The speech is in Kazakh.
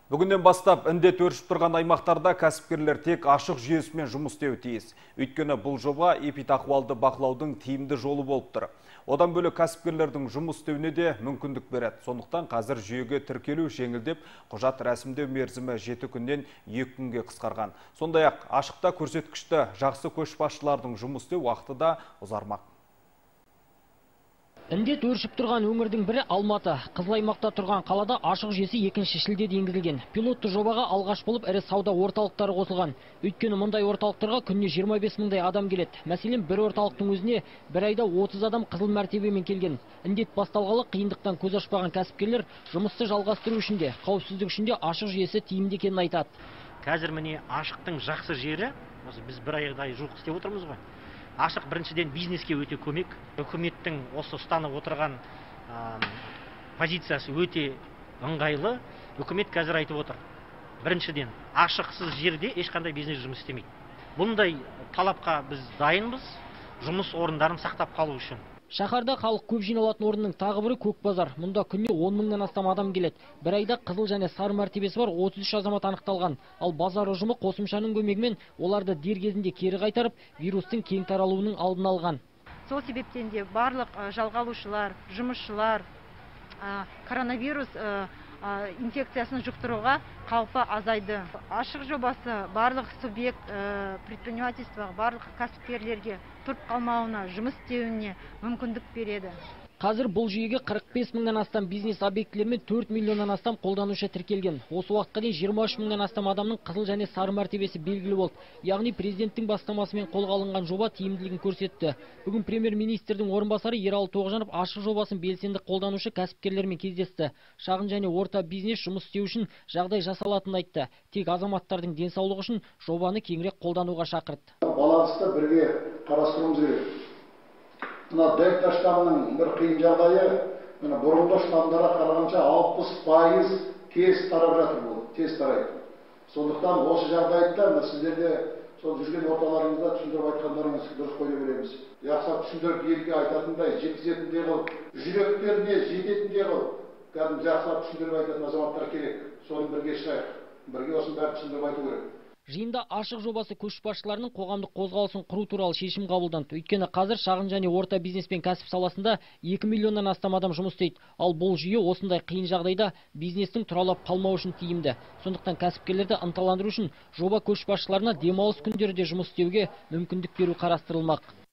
Бүгіннен бастап індет өршіп тұрған аймақтарда кәсіпкерлер тек ашық жүйесімен жұмыс істеуі тиіс. Өйткені бұл жоба эпидахуалды бақылаудың тиімді жолы болып тұр. Одан бөлек кәсіпкерлердің жұмыс істеуіне де мүмкіндік береді. Сондықтан қазір жүйеге тіркелу жеңілдеп, құжат рәсімдеу мерзімі 7 күннен 2 күнге қысқарған. Сондай-ақ ашықта көрсеткішті жақсы көшбасшылардың жұмыс істеу уақыты да ұзармақ. Індет өршіп тұрған өңірдің бірі Алматы. Қызыл аймақта тұрған қалада ашық жүйесі 2 шілдеде енгізілген. Пилотты жобаға алғаш болып ірі сауда орталықтары қосылған. Өйткені мұндай орталықтарға күніне 25 мыңдай адам келеді. Мәселен, бір орталықтың өзіне бір айда 30 адам қызыл мәртебемен келген. Індет басталғалы қиындықтан көз ашпаған кәсіпкерлер жұмысты жалғастыру үшін де, қауіпсіздік үшін де ашық жүйесі тиімді екенін айтады. Қазір міне ашықтың жақсы жері, біз бір айдай жуық істеп отырмыз ғой. Ашық біріншіден бизнеске өте көмек. Үкіметтің осы ұстанып отырған позициясы өте ыңғайлы. Үкімет қазір айтып отыр. Біріншіден ашықсыз жерде ешқандай бизнес жұмыс істемейді. Бұндай талапқа біз дайынбыз, жұмыс орындарын сақтап қалу үшін. Шаһарда халық көп жиналатын орынның тағы бірі Көк базар. Мұнда күніне 10 мыңнан астам адам келеді. Бір айда қызыл және сары мәртебесі бар 33 азамат анықталған. Ал базар ұжымы қосымшаның көмегімен оларды дер кезінде кері қайтарып, вирустың кең таралуының алдын алған. Сол себептен де барлық жалға алушылар, жұмысшылар коронавирус инфекциясын жұқтыруға қаупі азайды. Ашық жобасы барлық субъект предпринимательство, барлық кәсіпкерлерге тұрып қалмауына, жұмыс істеуіне мүмкіндік береді. Қазір бұл жүйеге 45 мыңнан астам бизнес объектілер мен 4 миллионнан астам қолданушы тіркелген. Осы уақытқа дейін 23 мыңнан астам адамның қызыл және сары мәртебесі белгілі болды. Яғни президенттің бастамасымен қолға алынған жоба тиімділігін көрсетті. Бүгін премьер-министрдің орынбасары Ералы Тоғжанов ашық жобасын белсенді қолданушы кәсіпкерлермен кездесті. Шағын және орта бизнес жұмыс істеу үшін жағдай жасалатынын айтты. Тек азаматтардың денсаулығы үшін жобаны кеңірек қолдануға шақырды. Балансты бірге қарастыруымыз керек. Мына дельта штамының бір қиын жағдайы, бұрынғы штамдарға қарағанша 60% тез тарап жатыр, бұл тез тарайды. Сондықтан осы жағдайда сіздерде сол жүрген орталарыңызда түсіндіріп айтқандарыңыз дұрыс қоя береміз. Жақсылап түсіндіріп елге айтатындай, жеткізетіндей қылып, жүректеріне жететіндей қылып, кәдімгі жақсылап түсіндіріп айтатын азаматтар керек. Соны бірге шығайық. Бірге осыны бәрін түсіндіріп айту керек. Жиында ашық жобасы көшбасшыларының қоғамдық қозғалысын құру туралы шешім қабылданды. Өйткені қазір шағын және орта бизнес пен кәсіп саласында 2 миллионнан астам адам жұмыс істейді. Ал бұл жүйе осындай қиын жағдайда бизнестің тұралап қалмауы үшін тиімді. Сондықтан кәсіпкерлерді ынталандыру үшін жоба көшбасшыларына демалыс күндері де жұмыс істеуге мүмкіндік беру қарастырылмақ.